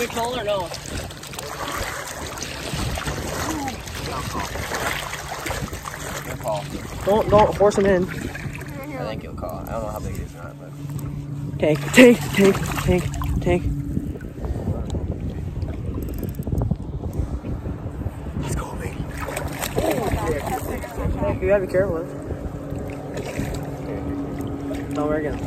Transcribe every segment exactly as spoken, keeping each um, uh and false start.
we call or no? Good call. Don't don't force him in. I think he'll call. I don't know how big it is or not, but. Tank, tank, tank, tank, tank. Let's go, baby. You gotta be careful. Don't worry again.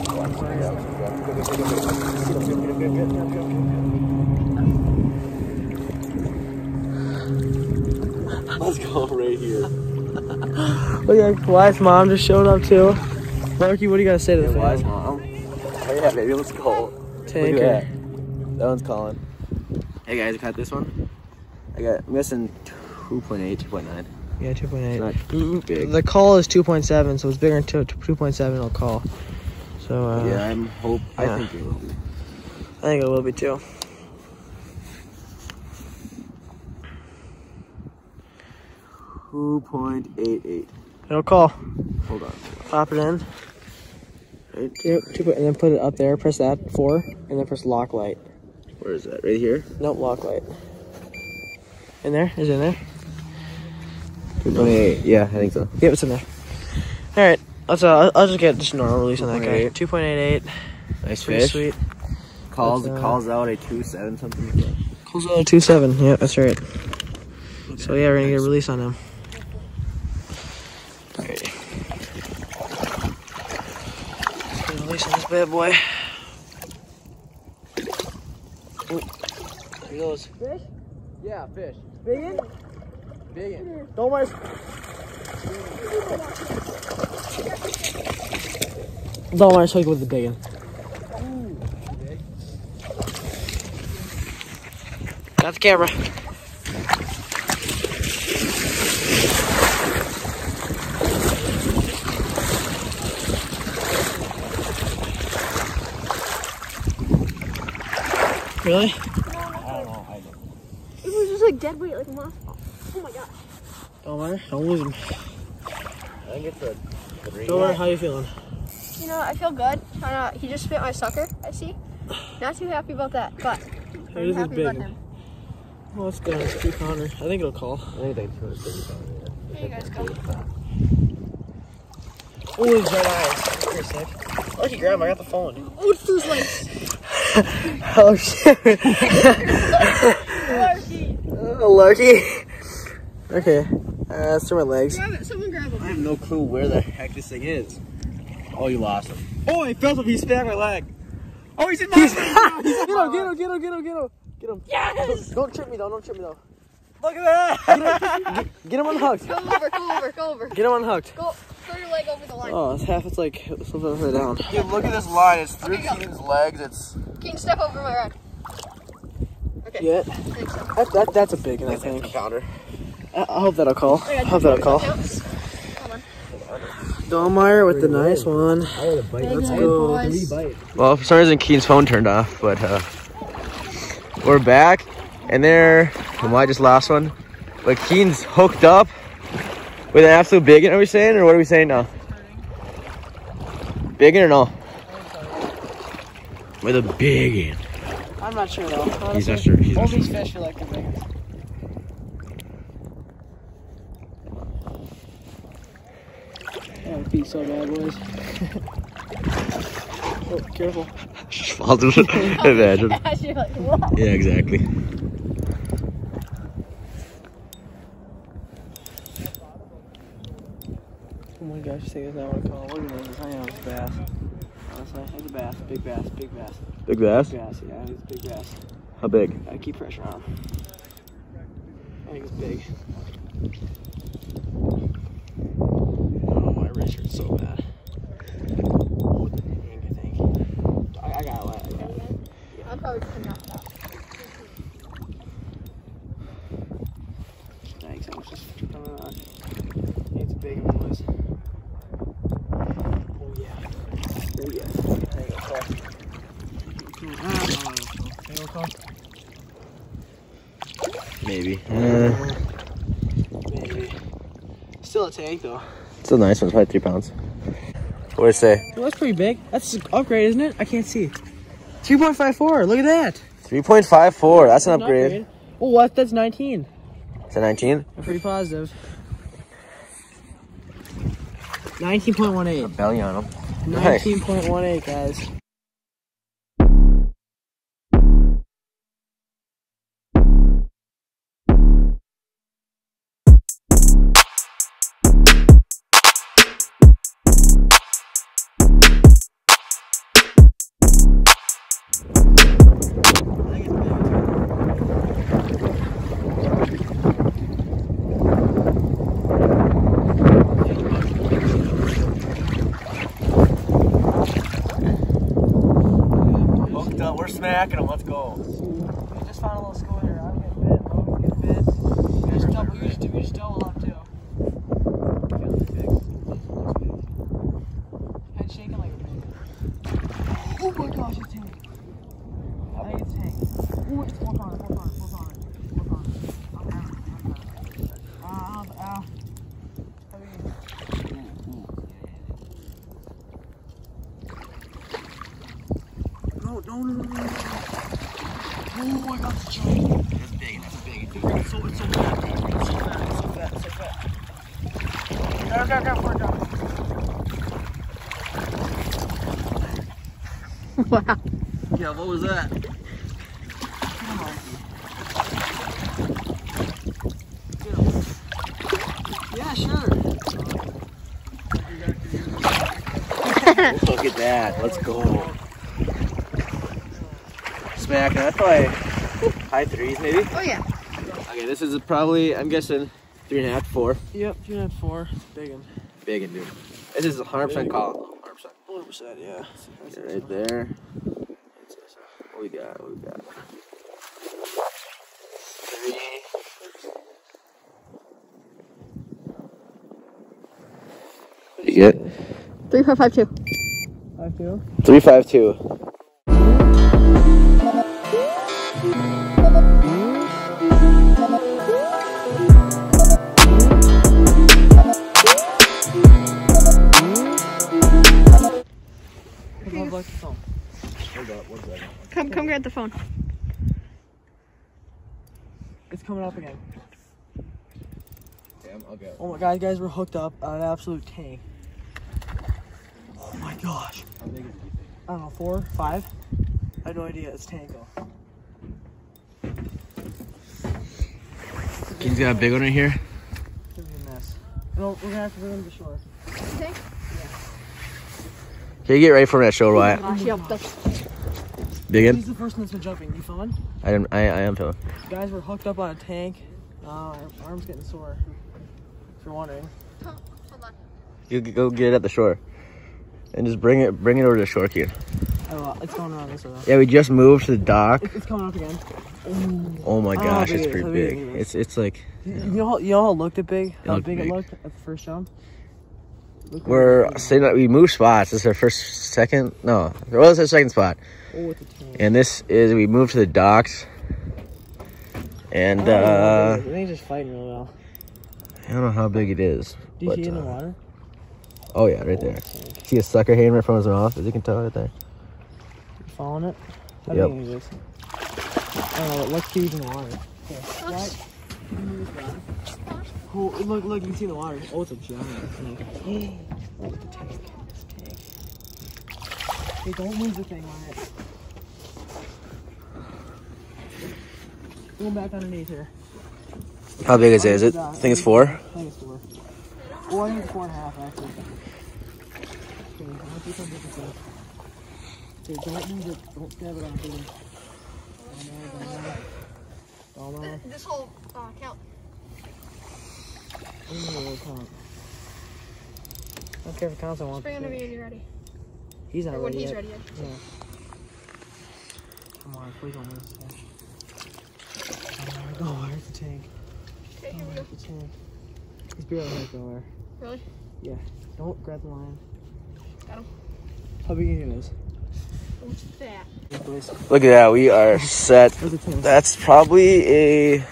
Let's go right here. Look at Wise Mom just showed up too. Marky, what do you gotta say to the Yeah, Wise family? Mom. Oh yeah, baby, let's go. Tanker. Look at that. That one's calling. Hey guys, I caught this one. I got I'm missing two point eight, two point nine. Yeah, two point eight. It's not too big. The call is two point seven, so it's bigger than two point seven. It'll call. So uh, yeah, I'm hope. yeah. I think it will be. I think it will be too. Two point eight eight. It'll call. Hold on. Pop it in. Right. Two, two, and then put it up there. Press that four, and then press lock light. Where is that? Right here. Nope, lock light. In there? Is it in there? two point eight. Yeah, I think so. Yep, it's in there. All right, let's. Uh, I'll- I'll just get just a normal release on that guy. two point eight. two point eight eight. Nice Pretty fish. sweet. Calls That's, uh, calls out a two seven something like that. Calls out a two seven. Yeah, that's right. So yeah, we're gonna get a release on him. Alrighty. Let's get a release on this bad boy. Ooh. There he goes. Fish? Yeah, fish. Biggin? Biggin. Don't worry. Don't worry, take with the biggin. Got the camera. Really? I don't know. I don't. It was just like dead weight, like a moth. Oh my gosh. Don't worry, don't lose him. I think it's a three. Don't worry, how you feeling? You know, I feel good. Trying to, he just spit my sucker, I see. Not too happy about that, but It I'm is happy big. about him. Well, it's good. It's two pounder. I think it'll call. I think it's two hundred fifty pounds. Here you guys go. Oh, his red eyes. Pretty sick. Lucky grandma, I got the phone. Oh, it's those legs. Oh shit. Larky. Oh, Lucky. Okay. Uh, let's turn my legs. Grab it. Someone grab I him. have no clue where the heck this thing is. Oh, you lost him. Oh, I felt him. He spit my leg. Oh, he's in my leg. Get him, get him, get him, get him, get him. Get him. Yes! Don't, don't trip me though, don't trip me though. Look at that! Get, get him unhooked. Go over, go over, go over. Get him unhooked. Go, throw your leg over the line. Oh, it's half, it's like, it's a little bit down. Dude, look at this line. It's through Okay, go. Keenan's legs. It's. Can you step over my rod? Okay. Yeah. I think so. That, that, that's a big one, I It's like a think. pounder. I, I hope that'll call. I I got hope two that'll call. counts. Come on. Dolmeyer with the nice one. Let's go. Well, for some reason, Keenan's phone turned off, but uh, we're back. And there, well, I just lost one. But Keen's hooked up with an absolute biggin, are we saying? Or what are we saying now? Biggin or no? With a biggin. I'm not sure though. Honestly. He's not sure. He's All not sure. these fish are like the biggest. Yeah, the feet so bad, boys. Oh, careful. Just falls into it. Imagine. You're like, what? Yeah, exactly. Oh my gosh, this thing is not what I call. Look at this. I know it's a bass. Honestly, it's a bass. Big bass. Big bass. Big bass? Big bass, yeah, it's a big bass. How big? I keep pressure on. I think it's big. Oh, my wrist hurts so bad. Oh, the tank, I think. I, I got it. I got it. I'm probably just gonna knock it out. Thanks, I was just coming on. It's a big one, boys. Oh, yeah. Oh, yeah. There you go, call. Ah, there you go, call. Maybe. Uh, Maybe. Still a tank, though. it's a nice one. It's probably three pounds. What do you say? Well, that's pretty big. That's an upgrade, isn't it? I can't see. three point five four. Look at that. three point five four. That's an upgrade. Oh, what? That's nineteen. Is that nineteen? I'm pretty positive. nineteen point one eight. Belly on him. nineteen point one eight, guys. We're smacking them. Let's go. We just found a little school here. I'm getting bit. Logan's getting bit. We just double. We just, we just double up too. Head shaking like a baby. Oh my gosh, it's Hank. I think it's Hank. Oh, it's four pounder, four pounder, four pounder, four pounder. I'm down. I'm down. Ah, ah. No, no, no, no, no. Oh my god, it's a giant. That's big. That's a big dude. It's so, it's so fat. It's so fat, it's so fat, it's so fat. Go, go, go, go, go. Wow. Yeah, what was that? Yeah, sure. Look at that. Let's go. Smacking. That's probably high threes, maybe. Oh yeah. Okay, this is probably, I'm guessing, three and a half, four. Yep, three and four. Big one. Big and dude. This is one hundred percent call. one hundred percent. one hundred percent, yeah. Okay, right there. What we got? What we got? Three. What you get? Three five five two. Five two. Three five two. Like the phone. Hold up, one second. Come, come grab the phone. It's coming up again. Damn, I'll get. Oh my god, guys, we're hooked up on an absolute tank. Oh my gosh. How big is it? I don't know, four, five? I have no idea. It's tango. Keen's got a big one right here. It's gonna be a mess. No, we're gonna have to bring him to shore. Okay. Can you get ready for that show, Wyatt? Gosh, yep, that's Big in? He's the person that's been jumping. You feeling? I am. I, I am feeling. Guys, we're hooked up on a tank. Uh, our arm's getting sore. If you're wondering. Hold on. You could go get it at the shore, and just bring it. Bring it over to the shore, Keen. Oh, it's going around this way. Yeah, we just moved to the dock. It, it's coming up again. Ooh. Oh my gosh, it's pretty big. It's it's like. You know how you know how it looked at big? How looked big, big. it looked at the first jump? Look We're saying that we moved spots. This is our first, second. No, it was our second spot. Oh, it's a tank. And this is we moved to the docks. And uh, I think he's just fighting real well. I don't know how big it is. Do you but, see it in the uh, water? Oh yeah, right there. Tank. See a sucker hanging right from his mouth, as you can tell right there. You following it? How Yep. big is this? I don't know. It looks huge in the water. Okay. Right. Oh, look, look, you can see the water. Oh, it's a giant tank. Oh, it's a tank. It's a tank. Hey, don't move the thing on it. Go back underneath here. How big is it? Is it? I think it's four. I think it's four. Oh, I think it's four and a half, actually. Okay, I'll do something different. Okay, don't move it. Don't stab it off it. Oh, no. This whole uh, count. I don't care if it counts, I want Spring him to me when you're ready. He's not Or when ready he's yet. ready. Yet. Yeah. Come on, please don't move this thing. Oh, where's the tank? Okay, here we Oh, go. where's the tank? He's barely like nowhere. Really? Yeah. Don't grab the line. Got him. How big it is? Oh, it's fat. Look at that. We are set. Where's the tank? That's probably a.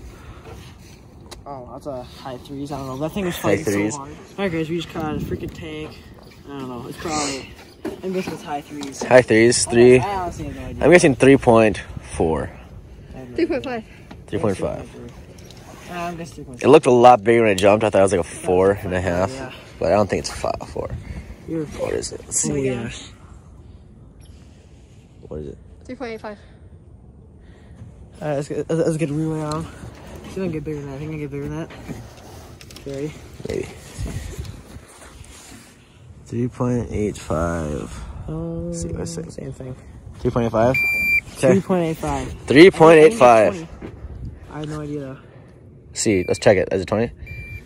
Oh, that's a high threes. I don't know. That thing was High fighting threes. so hard. Alright, guys, we just caught a freaking tank. I don't know. It's probably. I'm guessing it's high threes. High threes, three. I honestly have no idea. I'm guessing three point four. three point five. three point five. Ah, I'm just three point It looked a lot bigger when it jumped. I thought it was like a four and a half, Yeah. but I don't think it's five, four. You're What is it? Let's Oh see. my gosh. What is it? three point eight five. Alright, let's get, let's get relay on. See if I can get bigger than that. I think I can get bigger than that. Ready? Maybe. three point eight five. Um, see what I say. Same thing. three point eight five? three point eight five. three point eight five. I have no idea though. See, let's check it. Is it twenty?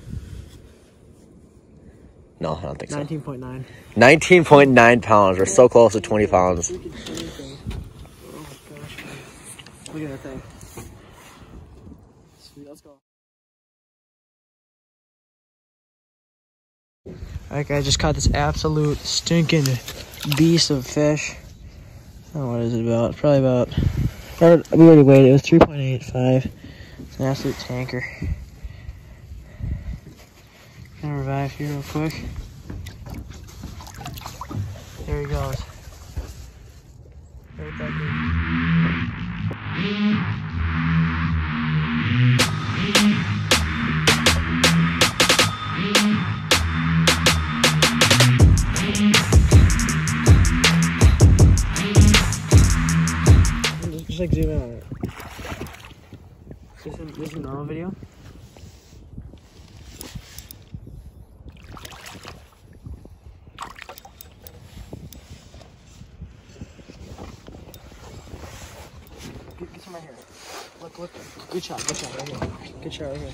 No, I don't think so. nineteen point nine. nineteen point nine pounds. We're so close to twenty pounds. Oh my gosh. Look at that thing. Sweet, let's go. Alright guys, just caught this absolute stinking beast of fish. I don't know what is it about. Probably about, we already weighed it. It was three point eight five. It's an absolute tanker. Gonna revive here real quick. There he goes. Right back in. Just like zoom in on it. This is, this is a normal video. Get, get some right here. Look, look. Good shot, good shot right here. Good shot right here.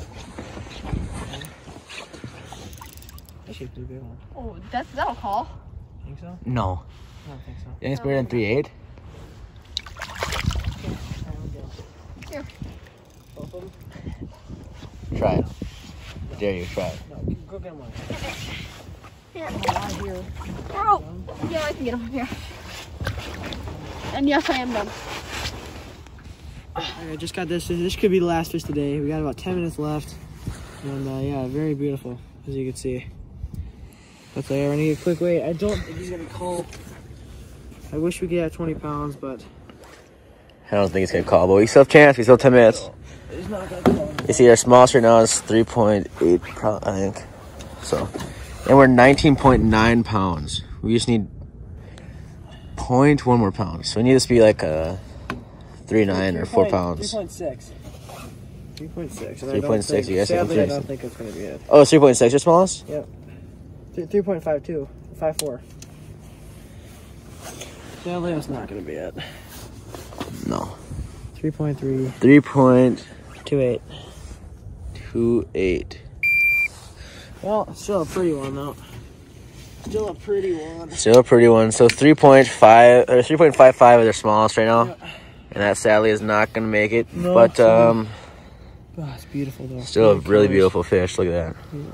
That should be a big one. Oh, that's that'll call. Think so? No. I don't think so. You think it's bigger than three point eight? Here. Both of them? Try it. Dare you, try it. No, go get them one. Here. Right here. Oh, yeah, I can get him here. And yes, I am done. I just got this. This could be the last fish today. We got about ten minutes left. And uh, yeah, very beautiful, as you can see. But uh, I need a quick wait. I don't think he's gonna call. I wish we could have twenty pounds, but I don't think it's gonna call, but we still have a chance. We still have ten minutes. he's not gonna call. You see, our smallest right now is three point eight, I think. So, and we're nineteen point nine pounds. We just need point one more pounds. So we need this to be like a three nine or four pounds. three point six. three point six. three point six. You guys think Sadly, I it's don't think it's gonna be it. Oh, it's three point six. Your smallest? Yep. three point five two. five four. Sadly, it's not gonna be it. No. three point three. three point two eight. two eight. Well, it's still a pretty one though. Still a pretty one. Still a pretty one. So three point five or three point five five is our smallest right now. Yeah. And that sadly is not gonna make it. No, but um oh, it's beautiful though. still a Beautiful really colors. beautiful fish. Look at that. Yeah.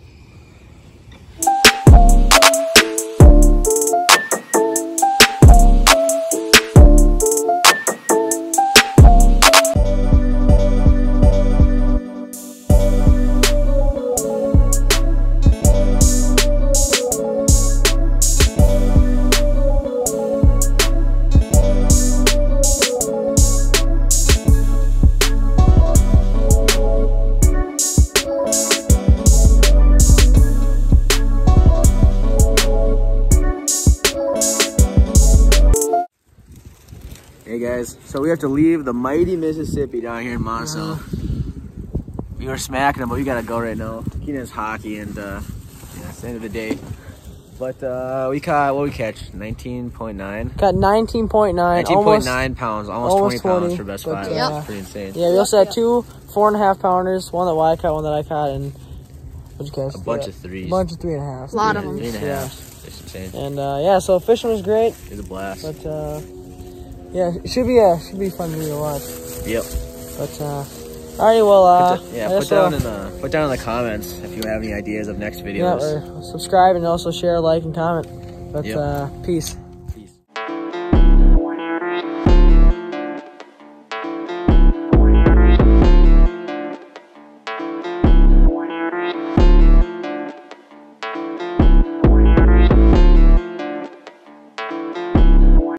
Hey guys, so we have to leave the mighty Mississippi down here in Monticello. Uh-huh. We were smacking them, but we gotta go right now. Keenan's hockey, and uh, yeah, it's the end of the day. But uh, we caught, what we catch? nineteen point nine? Got nineteen point nine. nineteen point nine pounds, almost, almost twenty pounds twenty, for best but, five. yeah. That's pretty insane. Yeah, we also had two four and a half pounders. One that Y caught, one that I caught, and what'd you catch? A bunch Yeah. of threes. A bunch of three and a half. A lot Three- of them. Three and a Yeah. half. It's insane. And uh, yeah, so fishing was great, It's a blast. but uh, yeah, it should be a should be fun video to watch. Yep. But uh, alrighty, well, uh, Put, yeah, I put guess down we'll- in the put down in the comments if you have any ideas of next yeah, videos. or subscribe and also share, like, and comment. But Yep. uh, peace.